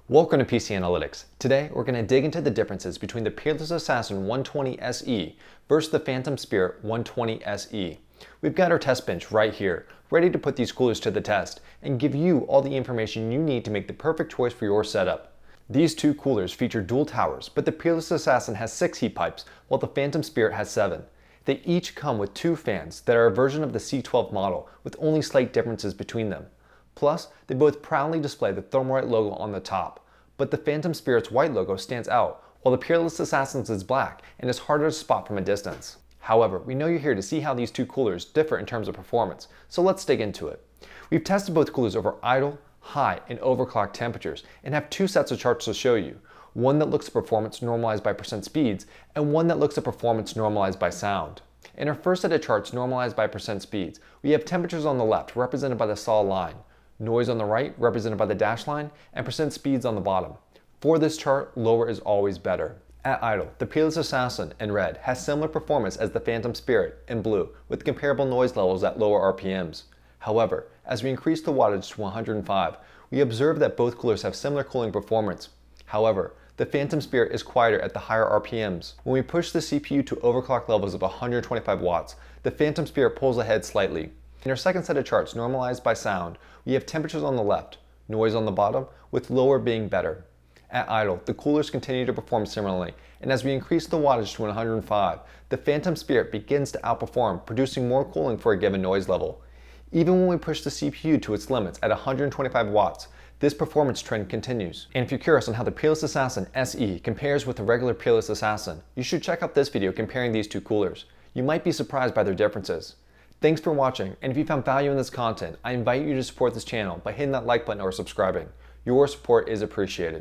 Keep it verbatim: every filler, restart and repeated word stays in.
Welcome to P C Analytics. Today we're going to dig into the differences between the Peerless Assassin one twenty S E versus the Phantom Spirit one twenty S E. We've got our test bench right here, ready to put these coolers to the test and give you all the information you need to make the perfect choice for your setup. These two coolers feature dual towers, but the Peerless Assassin has six heat pipes while the Phantom Spirit has seven. They each come with two fans that are a version of the C twelve model with only slight differences between them. Plus, they both proudly display the Thermalright logo on the top, but the Phantom Spirit's white logo stands out while the Peerless Assassin's is black and is harder to spot from a distance. However, we know you're here to see how these two coolers differ in terms of performance, so let's dig into it. We've tested both coolers over idle, high, and overclock temperatures and have two sets of charts to show you. One that looks at performance normalized by percent speeds and one that looks at performance normalized by sound. In our first set of charts normalized by percent speeds, we have temperatures on the left represented by the solid line, noise on the right represented by the dashed line, and percent speeds on the bottom. For this chart, lower is always better. At idle, the Peerless Assassin in red has similar performance as the Phantom Spirit in blue with comparable noise levels at lower R P Ms. However, as we increase the wattage to one hundred five, we observe that both coolers have similar cooling performance. However, the Phantom Spirit is quieter at the higher R P Ms. When we push the C P U to overclock levels of one hundred twenty-five watts, the Phantom Spirit pulls ahead slightly. In our second set of charts normalized by sound, we have temperatures on the left, noise on the bottom, with lower being better. At idle, the coolers continue to perform similarly, and as we increase the wattage to one hundred five, the Phantom Spirit begins to outperform, producing more cooling for a given noise level. Even when we push the C P U to its limits at one hundred twenty-five watts, this performance trend continues. And if you're curious on how the Peerless Assassin S E compares with the regular Peerless Assassin, you should check out this video comparing these two coolers. You might be surprised by their differences. Thanks for watching, and if you found value in this content, I invite you to support this channel by hitting that like button or subscribing. Your support is appreciated.